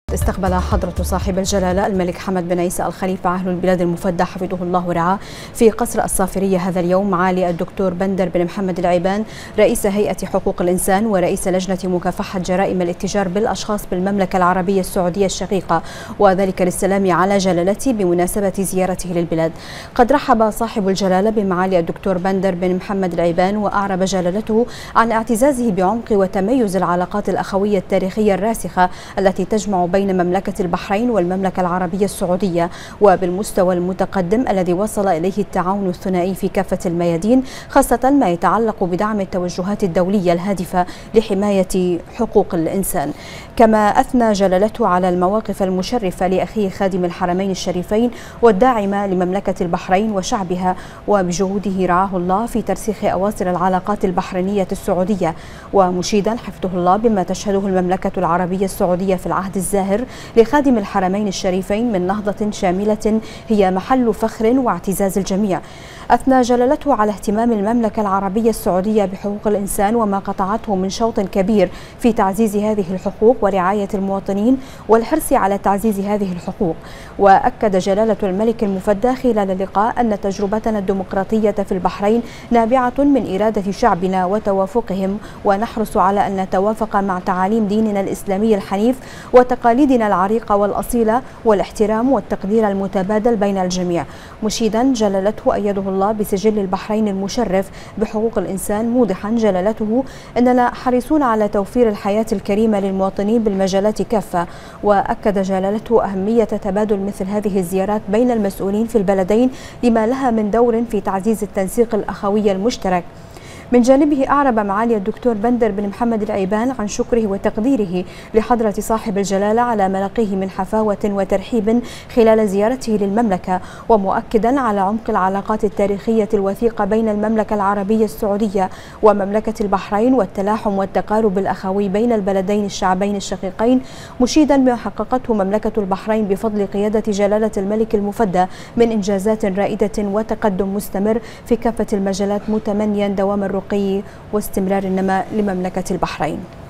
استقبل حضرة صاحب الجلالة الملك حمد بن عيسى الخليفة عاهل البلاد المفدى حفظه الله ورعاه في قصر الصافرية هذا اليوم معالي الدكتور بندر بن محمد العيبان رئيس هيئة حقوق الإنسان ورئيس لجنة مكافحة جرائم الاتجار بالأشخاص بالمملكة العربية السعودية الشقيقة، وذلك للسلام على جلالته بمناسبة زيارته للبلاد. قد رحب صاحب الجلالة بمعالي الدكتور بندر بن محمد العيبان، وأعرب جلالته عن اعتزازه بعمق وتميز العلاقات الأخوية التاريخية الراسخة التي تجمع بين مملكة البحرين والمملكة العربية السعودية، وبالمستوى المتقدم الذي وصل إليه التعاون الثنائي في كافة الميادين، خاصة ما يتعلق بدعم التوجهات الدولية الهادفة لحماية حقوق الإنسان. كما أثنى جلالته على المواقف المشرفة لأخيه خادم الحرمين الشريفين والداعمة لمملكة البحرين وشعبها، وبجهوده رعاه الله في ترسيخ أواصر العلاقات البحرينية السعودية، ومشيدا حفظه الله بما تشهده المملكة العربية السعودية في العهد الزاهر لخادم الحرمين الشريفين من نهضة شاملة هي محل فخر واعتزاز الجميع. أثنى جلالته على اهتمام المملكة العربية السعودية بحقوق الإنسان وما قطعته من شوط كبير في تعزيز هذه الحقوق ورعاية المواطنين والحرص على تعزيز هذه الحقوق. وأكد جلالة الملك المفدى خلال اللقاء أن تجربتنا الديمقراطية في البحرين نابعة من إرادة شعبنا وتوافقهم، ونحرص على أن نتوافق مع تعاليم ديننا الإسلامي الحنيف وتقاليدنا العريقة والأصيلة والاحترام والتقدير المتبادل بين الجميع. مشيدا جلالته أيده الله بسجل البحرين المشرف بحقوق الإنسان، موضحا جلالته أننا حريصون على توفير الحياة الكريمة للمواطنين بالمجالات كافة. وأكد جلالته أهمية تبادل مثل هذه الزيارات بين المسؤولين في البلدين لما لها من دور في تعزيز التنسيق الأخوي المشترك. من جانبه أعرب معالي الدكتور بندر بن محمد العيبان عن شكره وتقديره لحضرة صاحب الجلالة على ما لقيه من حفاوة وترحيب خلال زيارته للمملكة، ومؤكدا على عمق العلاقات التاريخية الوثيقة بين المملكة العربية السعودية ومملكة البحرين والتلاحم والتقارب الأخوي بين البلدين الشعبين الشقيقين، مشيدا بما حققته مملكة البحرين بفضل قيادة جلالة الملك المفدى من إنجازات رائدة وتقدم مستمر في كافة المجالات، متمنيا دوام الرقي واستمرار النماء لمملكة البحرين.